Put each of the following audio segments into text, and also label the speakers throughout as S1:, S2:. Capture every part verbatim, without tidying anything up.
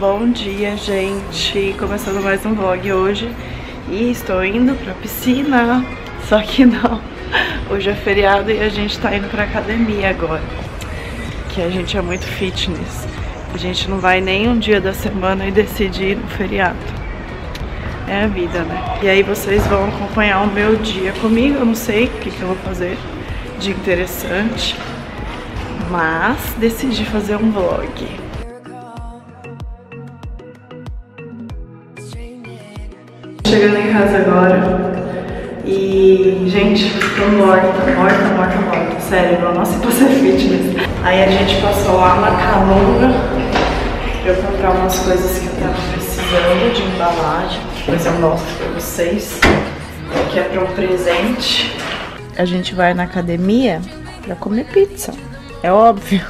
S1: Bom dia, gente! Começando mais um vlog hoje e estou indo pra piscina, só que não, hoje é feriado e a gente tá indo pra academia agora, que a gente é muito fitness, a gente não vai nem um dia da semana e decide ir no feriado, é a vida, né? E aí vocês vão acompanhar o meu dia comigo, eu não sei o que, que eu vou fazer de interessante, mas decidi fazer um vlog. Chegando em casa agora e, gente, tô morta, morta, morta, morta, sério, eu não sei pra ser fitness. Aí a gente passou lá na Calunga pra eu comprar umas coisas que eu tava precisando de embalagem, depois eu mostro pra vocês, que é pra um presente. A gente vai na academia pra comer pizza, é óbvio.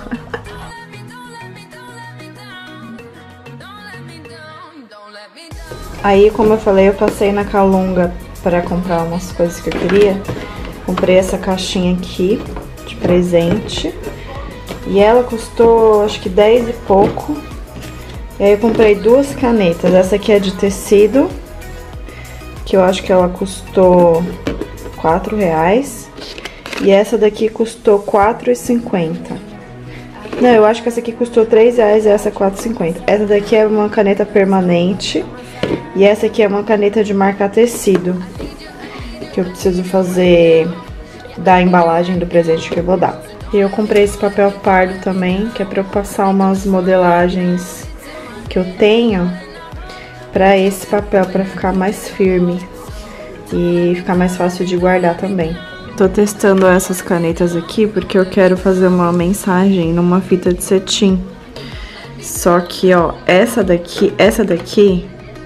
S1: Aí, como eu falei, eu passei na Calunga para comprar umas coisas que eu queria. Comprei essa caixinha aqui de presente. E ela custou, acho que dez e pouco. E aí eu comprei duas canetas. Essa aqui é de tecido, que eu acho que ela custou quatro reais. E essa daqui custou quatro reais e cinquenta centavos. Não, eu acho que essa aqui custou três reais e essa quatro reais e cinquenta centavos. Essa daqui é uma caneta permanente. E essa aqui é uma caneta de marcar tecido, que eu preciso fazer da embalagem do presente que eu vou dar. E eu comprei esse papel pardo também, que é pra eu passar umas modelagens que eu tenho pra esse papel, pra ficar mais firme e ficar mais fácil de guardar também. Tô testando essas canetas aqui porque eu quero fazer uma mensagem numa fita de cetim. Só que, ó, essa daqui, essa daqui...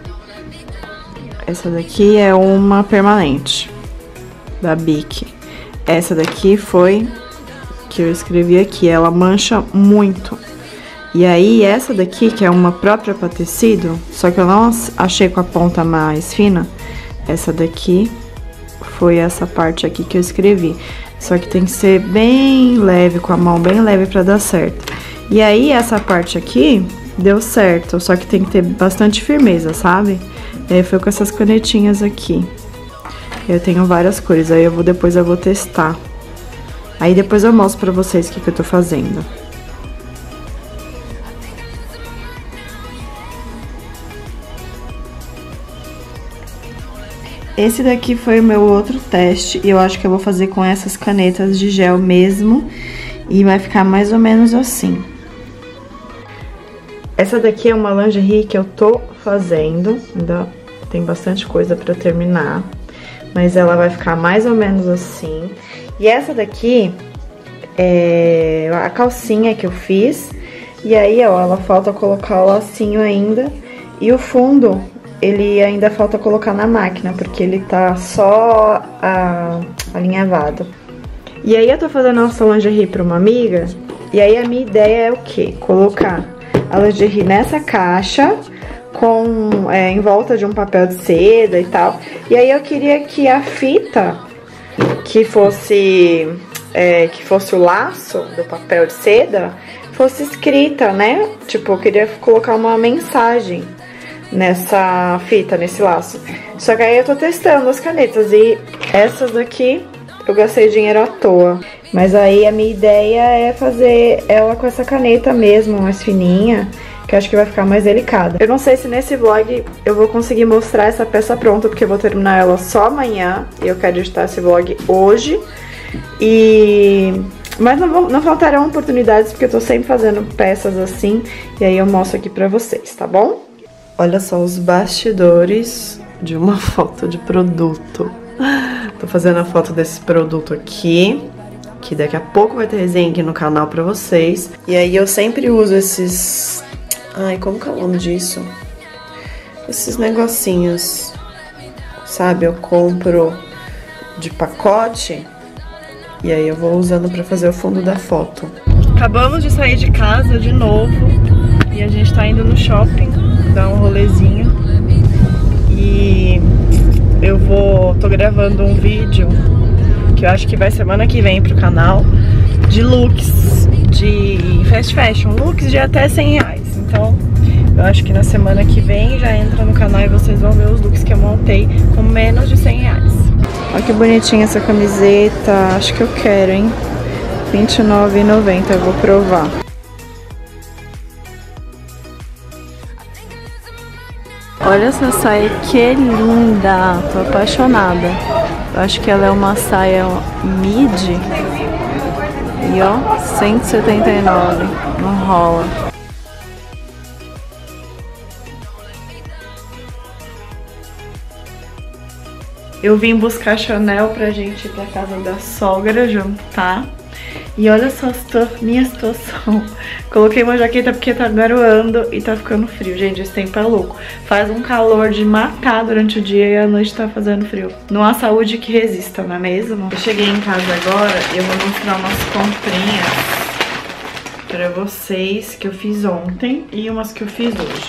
S1: Essa daqui é uma permanente, da Bic. Essa daqui foi que eu escrevi aqui, ela mancha muito. E aí, essa daqui, que é uma própria para tecido, só que eu não achei com a ponta mais fina, essa daqui foi essa parte aqui que eu escrevi. Só que tem que ser bem leve, com a mão bem leve para dar certo. E aí, essa parte aqui deu certo, só que tem que ter bastante firmeza, sabe? É, foi com essas canetinhas aqui. Eu tenho várias cores, aí eu vou depois eu vou testar. Aí depois eu mostro pra vocês o que, que eu tô fazendo. Esse daqui foi o meu outro teste, e eu acho que eu vou fazer com essas canetas de gel mesmo, e vai ficar mais ou menos assim. Essa daqui é uma lingerie que eu tô fazendo, ainda tem bastante coisa pra terminar, mas ela vai ficar mais ou menos assim. E essa daqui é a calcinha que eu fiz, e aí, ó, ela falta colocar o lacinho ainda, e o fundo, ele ainda falta colocar na máquina, porque ele tá só a, alinhavado. E aí eu tô fazendo essa lingerie pra uma amiga, e aí a minha ideia é o quê? Colocar a lingerie nessa caixa, com, é, em volta de um papel de seda e tal. E aí eu queria que a fita, que fosse, é, que fosse o laço do papel de seda, fosse escrita, né? Tipo, eu queria colocar uma mensagem nessa fita, nesse laço. Só que aí eu tô testando as canetas e essas daqui eu gastei dinheiro à toa. Mas aí a minha ideia é fazer ela com essa caneta mesmo, mais fininha, que eu acho que vai ficar mais delicada. Eu não sei se nesse vlog eu vou conseguir mostrar essa peça pronta, porque eu vou terminar ela só amanhã, e eu quero editar esse vlog hoje. E... Mas não, vou, não faltarão oportunidades, porque eu tô sempre fazendo peças assim, e aí eu mostro aqui pra vocês, tá bom? Olha só os bastidores de uma foto de produto. Tô fazendo a foto desse produto aqui, que daqui a pouco vai ter resenha aqui no canal pra vocês. E aí eu sempre uso esses... Ai, como que é o nome disso? Esses negocinhos, sabe? Eu compro de pacote e aí eu vou usando pra fazer o fundo da foto. Acabamos de sair de casa de novo e a gente tá indo no shopping dar um rolezinho. E eu vou... tô gravando um vídeo que eu acho que vai semana que vem pro canal, de looks de fast fashion, looks de até cem reais. Então Eu acho que na semana que vem já entra no canal e vocês vão ver os looks que eu montei com menos de cem reais. Olha que bonitinha essa camiseta, acho que eu quero, hein? vinte e nove reais e noventa centavos, eu vou provar. Olha essa saia, que linda! Tô apaixonada. Eu acho que ela é uma saia midi. E ó, cento e setenta e nove reais. Não rola. Eu vim buscar Chanel pra gente ir pra casa da sogra jantar. E olha só a minha situação. Coloquei uma jaqueta porque tá garoando e tá ficando frio. Gente, esse tempo é louco. Faz um calor de matar durante o dia e à noite tá fazendo frio. Não há saúde que resista, não é mesmo? Eu cheguei em casa agora e eu vou mostrar umas comprinhas pra vocês que eu fiz ontem e umas que eu fiz hoje.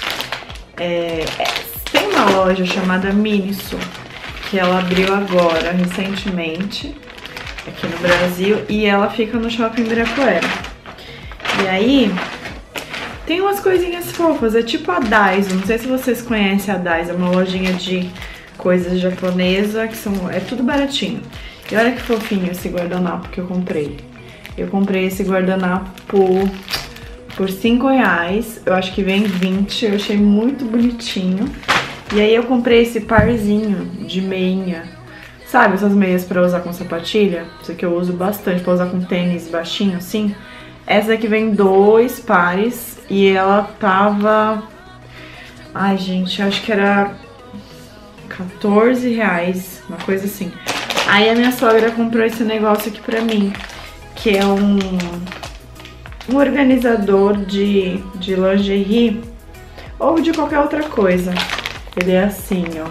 S1: É, tem uma loja chamada Miniso, que ela abriu agora, recentemente, aqui no Brasil, e ela fica no Shopping Ibirapuera. E aí, tem umas coisinhas fofas, é tipo a Daiso, não sei se vocês conhecem a Daiso, é uma lojinha de coisas japonesa, que são, é tudo baratinho. E olha que fofinho esse guardanapo que eu comprei. Eu comprei esse guardanapo por, por cinco reais, eu acho que vem vinte, eu achei muito bonitinho. E aí eu comprei esse parzinho de meinha, sabe essas meias pra usar com sapatilha? Isso aqui eu uso bastante pra usar com tênis baixinho assim. Essa daqui vem dois pares e ela tava... Ai, gente, acho que era quatorze reais, uma coisa assim. Aí a minha sogra comprou esse negócio aqui pra mim, que é um, um organizador de, de lingerie ou de qualquer outra coisa. Ele é assim, ó.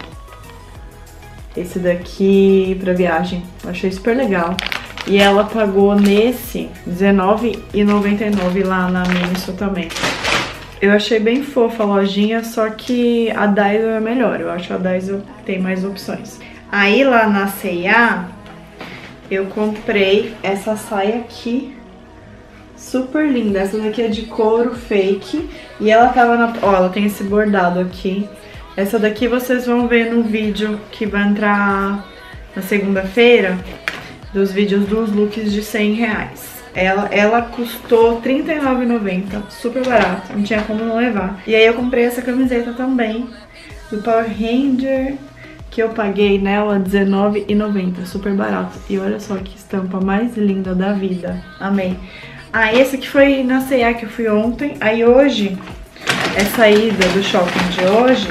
S1: Esse daqui pra viagem. Eu achei super legal. E ela pagou nesse dezenove reais e noventa e nove centavos lá na Miniso também. Eu achei bem fofa a lojinha, só que a Daiso é melhor. Eu acho que a Daiso tem mais opções. Aí lá na C e A, eu comprei essa saia aqui. Super linda. Essa daqui é de couro fake. E ela tava na... Ó, ela tem esse bordado aqui. Essa daqui vocês vão ver no vídeo que vai entrar na segunda-feira, dos vídeos dos looks de cem reais. Ela, ela custou trinta e nove reais e noventa centavos, super barato, não tinha como não levar. E aí eu comprei essa camiseta também, do Power Ranger, que eu paguei nela dezenove reais e noventa centavos, super barato. E olha só que estampa mais linda da vida, amei. Ah, esse aqui foi na C e A que eu fui ontem, aí hoje, essa ida do shopping de hoje...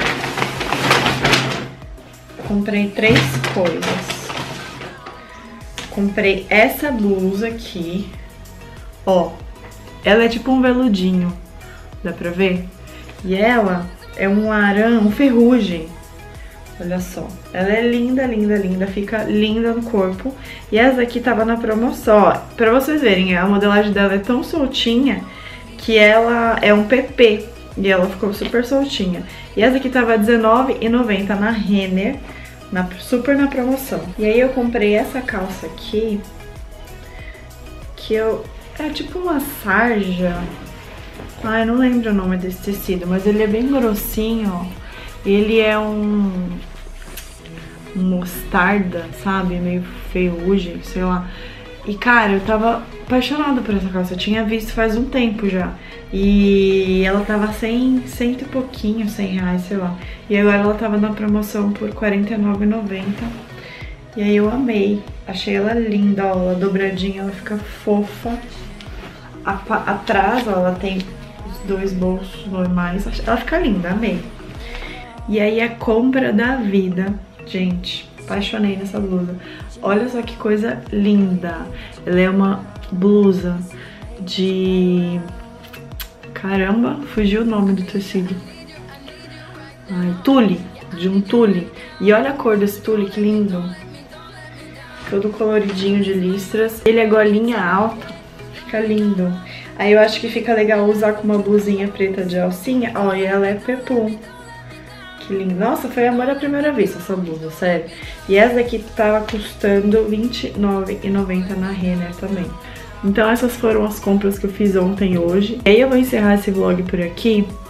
S1: Comprei três coisas. Comprei essa blusa aqui. Ó, ela é tipo um veludinho. Dá pra ver? E ela é um laranja, um ferrugem. Olha só. Ela é linda, linda, linda. Fica linda no corpo. E essa aqui tava na promoção, ó. Pra vocês verem, a modelagem dela é tão soltinha que ela é um P P. E ela ficou super soltinha. E essa aqui tava dezenove reais e noventa centavos na Renner, na, super na promoção. E aí eu comprei essa calça aqui, que eu... é tipo uma sarja. Ai, não lembro o nome desse tecido, mas ele é bem grossinho, ó. Ele é um... um mostarda, sabe? Meio ferrugem, sei lá. E, cara, eu tava apaixonada por essa calça. Eu tinha visto faz um tempo já. E ela tava cem, cento e pouquinho, cem reais, sei lá. E agora ela tava na promoção por quarenta e nove reais e noventa centavos. E aí eu amei. Achei ela linda, ó. Ela dobradinha, ela fica fofa. Atrás, ó, ela tem os dois bolsos normais. Ela fica linda, amei. E aí a compra da vida, gente... Apaixonei nessa blusa. Olha só que coisa linda. Ela é uma blusa de... Caramba, fugiu o nome do tecido. Ai, tule. De um tule. E olha a cor desse tule, que lindo. Todo coloridinho de listras. Ele é golinha alta. Fica lindo. Aí eu acho que fica legal usar com uma blusinha preta de alcinha. Ó, e ela é pepum. Que lindo. Nossa, foi amor à primeira vista essa blusa, sério. E essa daqui tava custando vinte e nove reais e noventa centavos na Renner também. Então essas foram as compras que eu fiz ontem e hoje. E aí eu vou encerrar esse vlog por aqui.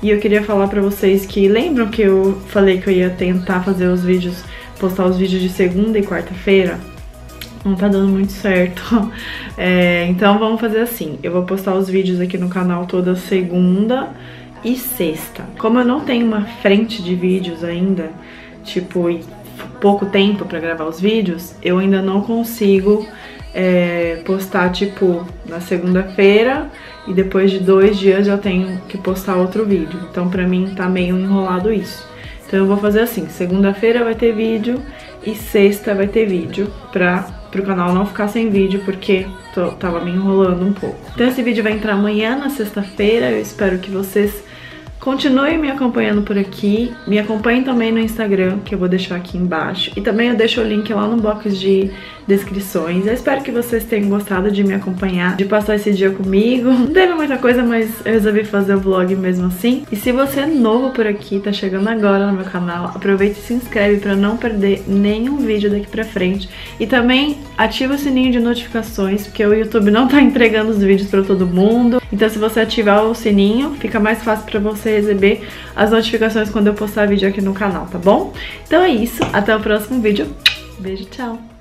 S1: E eu queria falar pra vocês que lembram que eu falei que eu ia tentar fazer os vídeos, postar os vídeos de segunda e quarta-feira? Não tá dando muito certo. É, então vamos fazer assim, eu vou postar os vídeos aqui no canal toda segunda e sexta. Como eu não tenho uma frente de vídeos ainda, tipo, e pouco tempo pra gravar os vídeos, eu ainda não consigo é, postar, tipo, na segunda-feira e depois de dois dias eu tenho que postar outro vídeo. Então pra mim tá meio enrolado isso. Então eu vou fazer assim, segunda-feira vai ter vídeo e sexta vai ter vídeo pra pro canal não ficar sem vídeo, porque tô, tava me enrolando um pouco. Então esse vídeo vai entrar amanhã, na sexta-feira. Eu espero que vocês continuem me acompanhando por aqui. Me acompanhem também no Instagram, que eu vou deixar aqui embaixo. E também eu deixo o link lá no box de descrições. Eu espero que vocês tenham gostado de me acompanhar, de passar esse dia comigo. Não teve muita coisa, mas eu resolvi fazer o vlog mesmo assim. E se você é novo por aqui, tá chegando agora no meu canal, aproveita e se inscreve pra não perder nenhum vídeo daqui pra frente. E também ativa o sininho de notificações, porque o YouTube não tá entregando os vídeos pra todo mundo. Então se você ativar o sininho, fica mais fácil pra você receber as notificações quando eu postar vídeo aqui no canal, tá bom? Então é isso, até o próximo vídeo. Beijo, tchau!